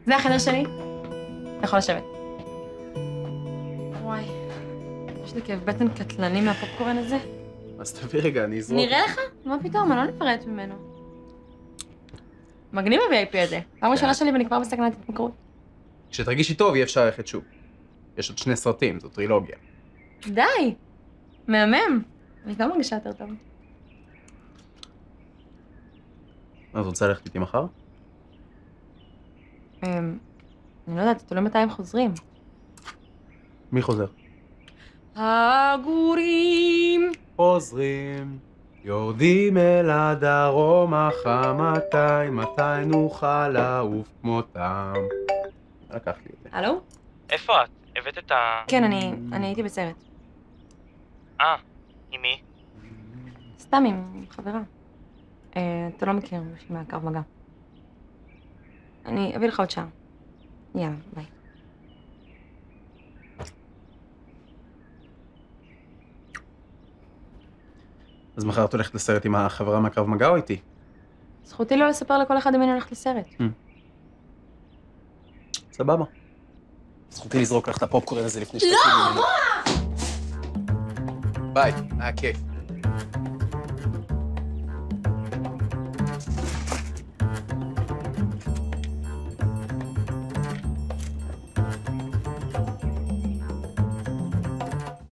זה החדר שלי. אתה יכול לשבת. וואי, יש לי כאב בטן קטלני מהפופקורן הזה. אז תביא רגע, אני אזרוק. נראה לך? מה פתאום, אני לא נפרט ממנו. מגניב ה-VIP הזה. פעם ראשונה שלי ואני כבר בסכנת התמכרות. כשתרגישי טוב, יהיה אפשר ללכת שוב. יש עוד 2 סרטים, זו טרילוגיה. די! מהמם. אני גם מרגישה יותר טוב. אז רוצה ללכת איתי מחר? אני לא יודעת, תלוי מתי הם חוזרים. מי חוזר? הגורים! חוזרים, יורדים אל הדרום החמתי, מתי נוכל לעוף כמותם. לקח לי את זה. הלו? איפה את? הבאת את ה... כן, אני הייתי בסרט. עם מי? סתם עם חברה. אתה לא מכיר מישהי מהקו מגע. אני אביא לך עוד שעה. יאללה, ביי. אז מחר את הולכת לסרט עם החברה מהקרב מגע או איתי? זכותי לא לספר לכל אחד אם אני הולכת לסרט. סבבה. זכותי לזרוק לך את הפופקורן הזה לפני שתקשיבי ממנו. ביי, היה כיף.